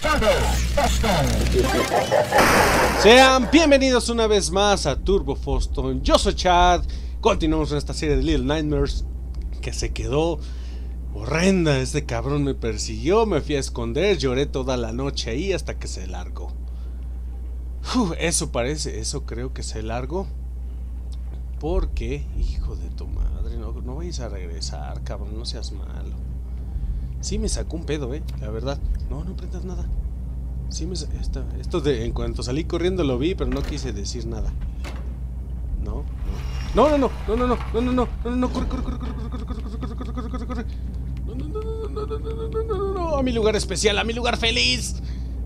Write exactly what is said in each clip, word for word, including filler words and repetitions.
Sean bienvenidos una vez más a Turbo Foston. Yo soy Chad. Continuamos en esta serie de Little Nightmares que se quedó horrenda. Este cabrón me persiguió, me fui a esconder, lloré toda la noche ahí hasta que se largó. Uf, eso parece, eso creo que se largó. Porque, hijo de tu madre, no, no vayas a regresar, cabrón, no seas malo. Sí me sacó un pedo, eh, la verdad. No, no prendas nada. Sí me esto, esto de en cuanto salí corriendo lo vi, pero no quise decir nada. No, no, no, no, no, no, no, no, no, no, no, no, corre, corre, corre, corre, corre, corre, corre, corre, corre, corre, corre, corre. No, no, no, no, no, no, no, no, no, no, a mi lugar especial, a mi lugar feliz.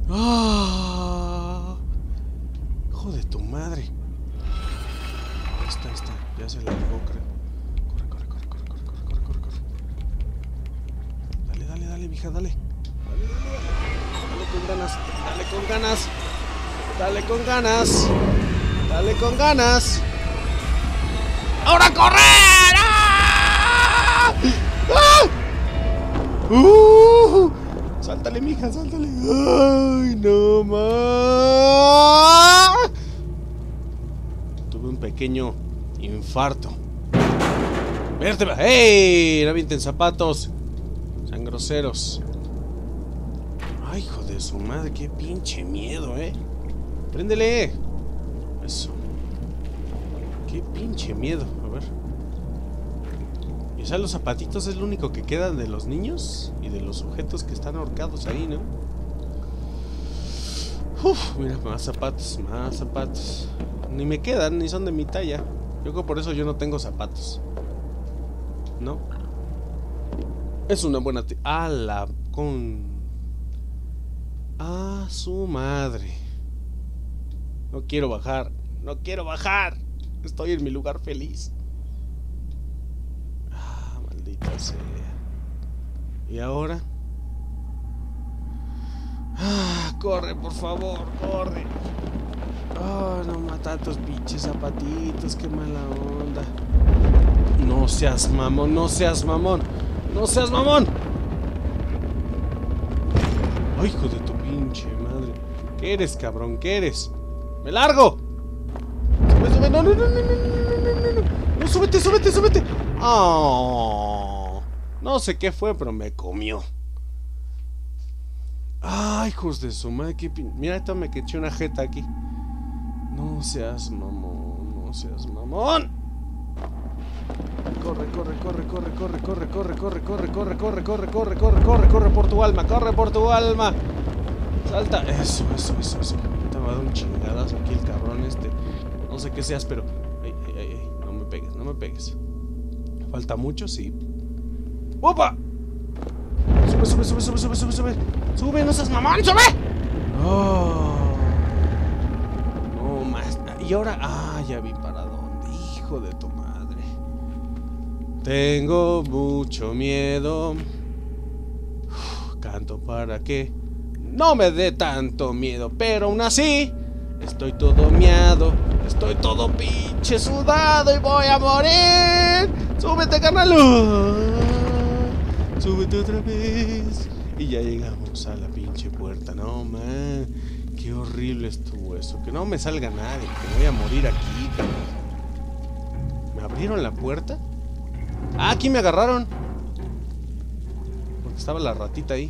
Ah, hijo de tu madre. Ahí está, ahí está, ya se largó, creo. Corre, corre, corre, corre, corre, corre, corre, corre, corre. Dale, dale, dale, mija, dale. Dale, dale, dale. Dale con ganas, dale con ganas, dale con ganas, dale con ganas. ¡Ahora correr! ¡Ah! ¡Ah! ¡Uh! Sáltale, mija, sáltale. ¡Ay, no más! Tuve un pequeño infarto. Vértebra. ¡Ey! No avienten zapatos. Sean groseros. Ay, hijo de su madre, qué pinche miedo, eh. Préndele. Eso. Qué pinche miedo. A ver. Y o sea, los zapatitos es lo único que quedan de los niños y de los sujetos que están ahorcados ahí, ¿no? Uf, mira, más zapatos, más zapatos. Ni me quedan, ni son de mi talla. Yo creo por eso yo no tengo zapatos. ¿No? Es una buena... ¡Ah, la con... ¡Ah, su madre! No quiero bajar, no quiero bajar. Estoy en mi lugar feliz. Ah, maldita sea. ¿Y ahora? Ah, corre, por favor, corre. Ah, oh, no mata a tus pinches zapatitos, qué mala onda. No seas mamón, no seas mamón, no seas mamón. Ay, hijo de tu pinche madre. ¿Qué eres, cabrón? ¿Qué eres? ¡Me largo! ¡Sube, sube! ¡No, no, no, no, no, no, no, no! ¡No, súbete, súbete, súbete! ¡Oh! No sé qué fue, pero me comió. ¡Ay, hijos de su madre! Qué pin... Mira, esto me eché una jeta aquí. No seas mamón, no seas mamón. Corre, corre, corre, corre, corre, corre, corre, corre, corre, corre, corre, corre, corre, corre, corre, corre por tu alma, corre por tu alma. Salta, eso, eso, eso, eso. Te va a dar un chingadazo aquí el cabrón este. No sé qué seas, pero... Ay, ay, ay, ay, no me pegues, no me pegues. ¿Falta mucho? Sí. ¡Opa! Sube, sube, sube, sube, sube, sube, sube. Sube, no seas mamón, sube. Oh. No más. Y ahora, ah, ya vi para dónde. Hijo de tu madre. Tengo mucho miedo. Uf, canto para que no me dé tanto miedo, pero aún así estoy todo miado, estoy todo pinche sudado y voy a morir. Súbete, carnal. Súbete otra vez. Y ya llegamos a la pinche puerta. No, man, qué horrible estuvo eso. Que no me salga nadie, que voy a morir aquí, cabrón. ¿Me abrieron la puerta? Ah, aquí me agarraron. Porque estaba la ratita ahí.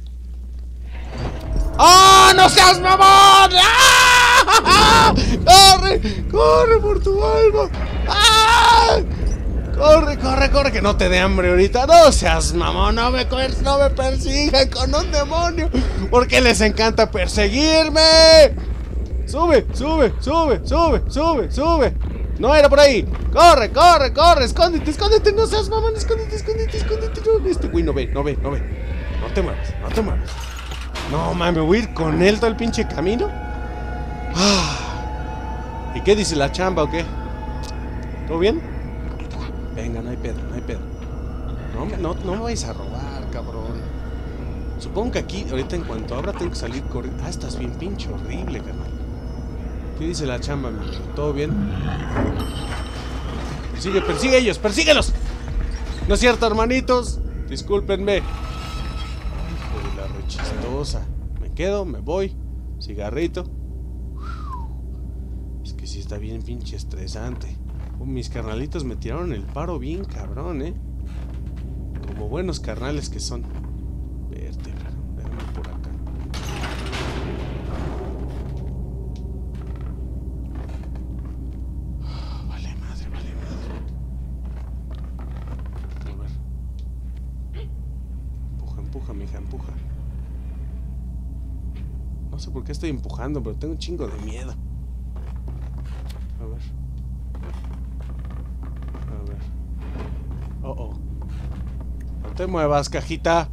¡Ah! ¡Oh, no seas mamón! ¡Ah! ¡Corre! ¡Corre por tu alma! ¡Ah! ¡Corre, corre, corre! Que no te dé hambre ahorita. ¡No seas mamón! ¡No me, no me persigan con un demonio! ¿Por qué les encanta perseguirme? ¡Sube, sube, sube, sube, sube, sube! No era por ahí. Corre, corre, corre. Escóndete, escóndete. No seas mamón. Escóndete, escóndete, escóndete. No, este güey no ve, no ve, no ve. No te muevas, no te muevas. No, mames, me voy a ir con él todo el pinche camino. Ah. ¿Y qué dice la chamba o qué? ¿Todo bien? Venga, no hay pedo, no hay pedo. No, no, no me vayas a robar, cabrón. Supongo que aquí, ahorita en cuanto abra, tengo que salir corriendo. Ah, estás bien pinche horrible, carnal. ¿Qué dice la chamba, mi amigo? ¿Todo bien? Persigue, persigue a ellos, persíguelos. No es cierto, hermanitos. Discúlpenme. Hijo de la rechistosa. Me quedo, me voy. Cigarrito. Es que sí está bien pinche estresante. Oh, mis carnalitos me tiraron el paro bien cabrón, eh. Como buenos carnales que son. Verte, déjame por acá. Oh, vale madre, vale madre. A ver. Empuja, empuja, mija, empuja. No sé por qué estoy empujando, pero tengo un chingo de miedo. A ver. A ver. Oh, oh. No te muevas, cajita.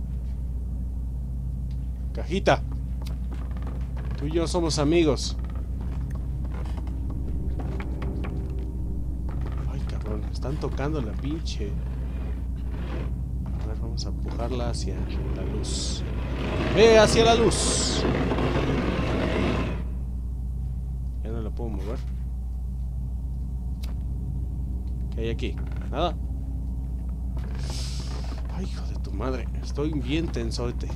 Cajita. Tú y yo somos amigos. Ay, cabrón. Están tocando la pinche. A ver, vamos a empujarla hacia la luz. ¡Eh, hacia la luz! Ya no la puedo mover. ¿Qué hay aquí? Nada. Ay, hijo de tu madre. Estoy bien tensote.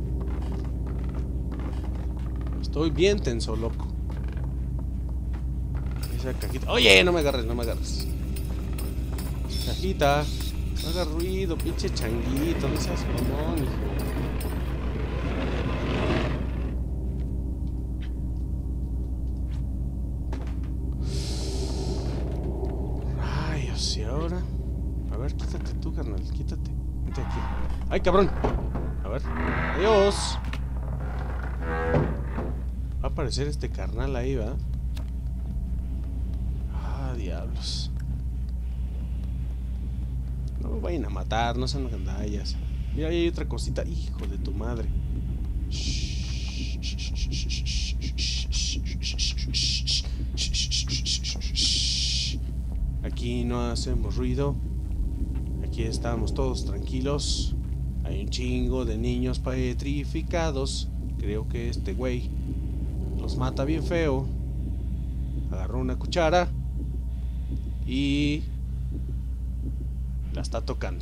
Estoy bien tenso, loco. Esa cajita. Oye, no me agarres, no me agarres. Cajita. No hagas ruido, pinche changuito. No seas mamón, hijo. Rayos, ¿y ahora? A ver, quítate tú, carnal. Quítate. Vente aquí. ¡Ay, cabrón! A ver. ¡Adiós! Va a aparecer este carnal ahí, ¿va? Ah, diablos. No me vayan a matar, no sean gandallas. Mira, ahí hay otra cosita. Hijo de tu madre. Aquí no hacemos ruido. Aquí estamos todos tranquilos. Hay un chingo de niños petrificados. Creo que este güey los mata bien feo. Agarró una cuchara y la está tocando.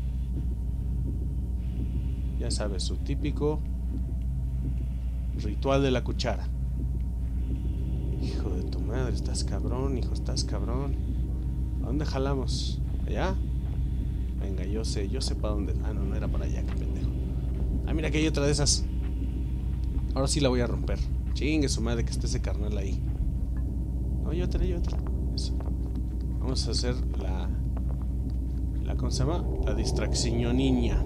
Ya sabes, su típico ritual de la cuchara. Hijo de tu madre, estás cabrón, hijo, estás cabrón. ¿A dónde jalamos? ¿Allá? Venga, yo sé, yo sé para dónde. Ah, no, no era para allá, qué pendejo. Ah, mira que hay otra de esas. Ahora sí la voy a romper. Chingue su madre que esté ese carnal ahí. No, yo otra, yo otra. Eso. Vamos a hacer la... la ¿cómo se llama? La distracción niña.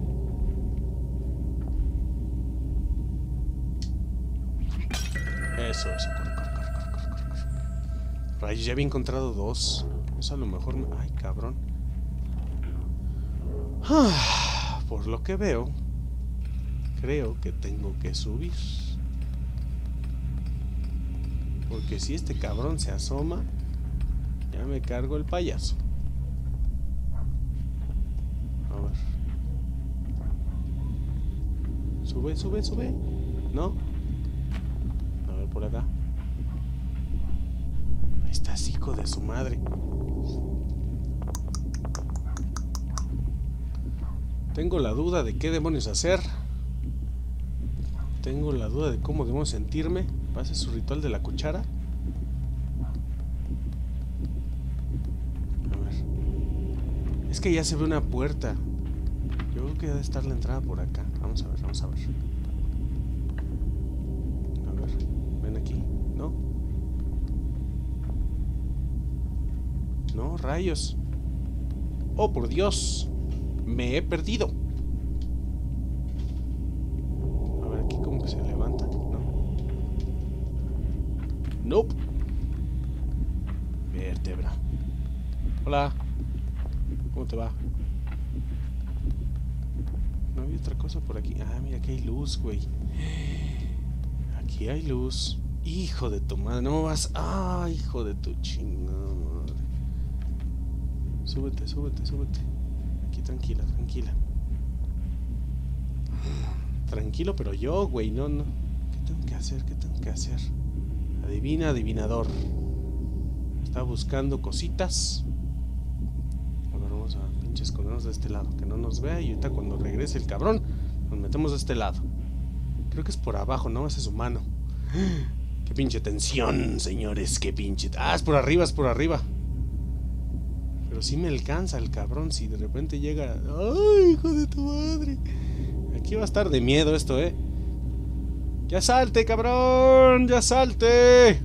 Eso, eso, corre, corre, corre, corre, corre, corre. Rayos, ya había encontrado dos. Eso a lo mejor me... Ay, cabrón. Ah, por lo que veo, creo que tengo que subir. Porque si este cabrón se asoma, ya me cargo el payaso. A ver. Sube, sube, sube. ¿No? A ver por acá. Ahí estás, hijo de su madre. Tengo la duda de qué demonios hacer. Tengo la duda de cómo debemos sentirme. ¿Pasa su ritual de la cuchara? A ver. Es que ya se ve una puerta. Yo creo que debe estar la entrada por acá. Vamos a ver, vamos a ver. A ver, ven aquí. ¿No? No, rayos. Oh, por Dios. Me he perdido. A ver, aquí como que se levanta. No. Nope. Vértebra. Hola. ¿Cómo te va? No había otra cosa por aquí. Ah, mira, aquí hay luz, güey. Aquí hay luz. Hijo de tu madre. No vas. Ah, hijo de tu chingada madre. Súbete, súbete, súbete. Aquí tranquila, tranquila. Tranquilo, pero yo, güey, no, no. ¿Qué tengo que hacer? ¿Qué tengo que hacer? Adivina, adivinador. Está buscando cositas. A ver, vamos a pinche escondernos de este lado. Que no nos vea y ahorita cuando regrese el cabrón, nos metemos de este lado. Creo que es por abajo, ¿no? Ese es su mano. Qué pinche tensión, señores. Qué pinche... Ah, es por arriba, es por arriba. Pero sí me alcanza el cabrón si de repente llega... ¡Ay, hijo de tu madre! Aquí va a estar de miedo esto, ¿eh? ¡Ya salte, cabrón! ¡Ya salte!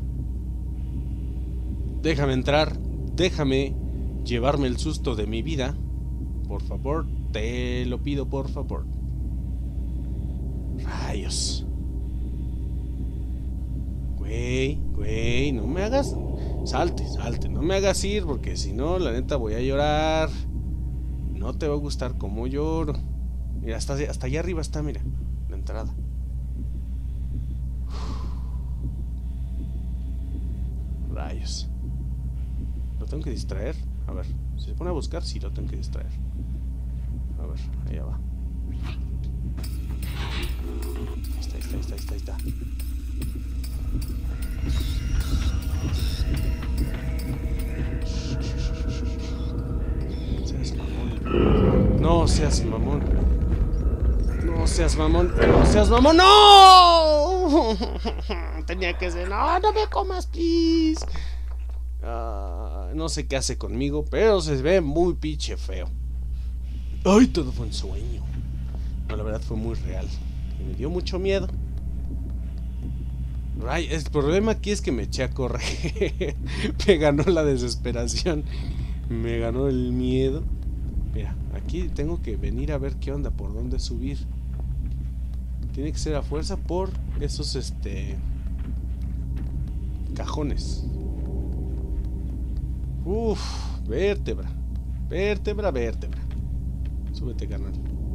Déjame entrar. Déjame llevarme el susto de mi vida. Por favor, te lo pido, por favor. Rayos. Güey, güey, no me hagas... Salte, salte, no me hagas ir, porque si no, la neta voy a llorar. No te va a gustar cómo lloro. Mira, hasta, hasta allá arriba está, mira, la entrada. Rayos. ¿Lo tengo que distraer? A ver, si se pone a buscar, sí lo tengo que distraer. A ver, allá va. Ahí está, ahí está, ahí está, ahí está, ahí está. Seas mamón. No seas mamón. No seas mamón. No seas mamón. ¡No! Tenía que ser. No, no me comas, please. Uh, no sé qué hace conmigo, pero se ve muy pinche feo. Ay, todo fue un sueño. No, la verdad fue muy real. Y me dio mucho miedo. Ay, el problema aquí es que me eché a correr. Me ganó la desesperación. Me ganó el miedo. Mira, aquí tengo que venir a ver qué onda, por dónde subir. Tiene que ser a fuerza por esos, este... cajones. Uff, vértebra. Vértebra, vértebra. Súbete, carnal.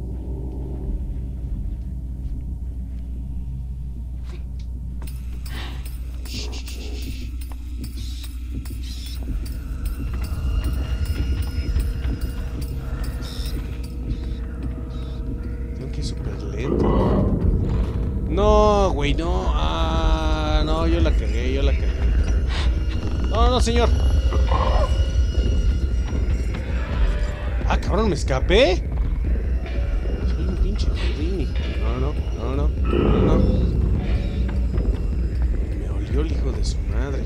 Tengo que ir súper lento. No, güey, no. Ah, no, yo la cagué, yo la cagué. No, no, señor. Ah, cabrón, me escapé. Soy un pinche Houdini. No, no, no, no, no, no. Me olió el hijo de su madre.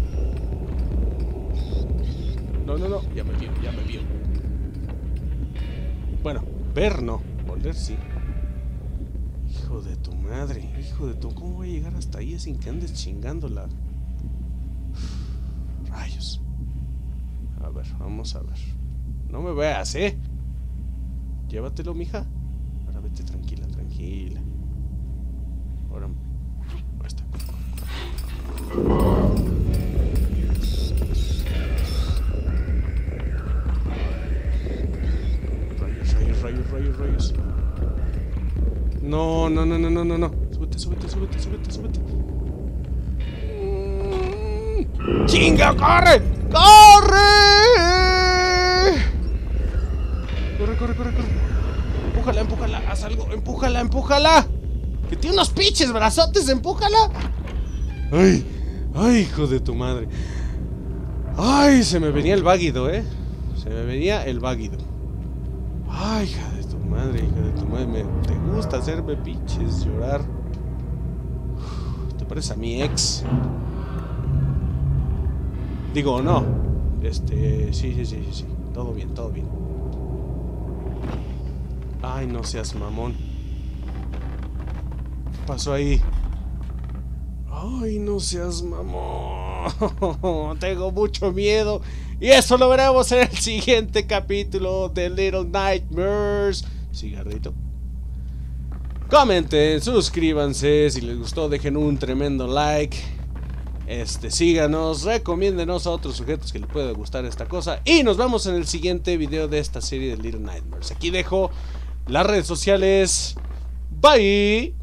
No, no, no, ya me vio, ya me vio. Bueno, ver no, oler sí. Hijo de tu madre, hijo de tu... ¿Cómo voy a llegar hasta ahí sin que andes chingándola? Rayos. A ver, vamos a ver. No me veas, ¿eh? Llévatelo, mija. Ahora vete tranquila, tranquila. Ahora... Ahí está. Rayos, rayos, rayos, rayos, rayos. No, no, no, no, no, no, no. Súbete, súbete, súbete, súbete, súbete. Mm. ¡Chinga, corre! ¡Corre! Corre, corre, corre, corre. Empújala, empújala, haz algo, empújala, empújala. Que tiene unos pinches brazotes, empújala. Ay, ay, hijo de tu madre. Ay, se me venía el váguido, eh. Se me venía el váguido. Ay, hija de tu madre, hija de tu madre. Me, te gusta hacerme pinches llorar. Te pareces a mi ex. Digo, no. Este, sí, sí, sí, sí, sí. Todo bien, todo bien. Ay, no seas mamón. ¿Qué pasó ahí? Ay, no seas mamón. Tengo mucho miedo. Y eso lo veremos en el siguiente capítulo de Little Nightmares. Cigarrito. Comenten, suscríbanse. Si les gustó, dejen un tremendo like. Este, síganos, recomiéndenos a otros sujetos que les pueda gustar esta cosa. Y nos vemos en el siguiente video de esta serie de Little Nightmares. Aquí dejo las redes sociales. Bye.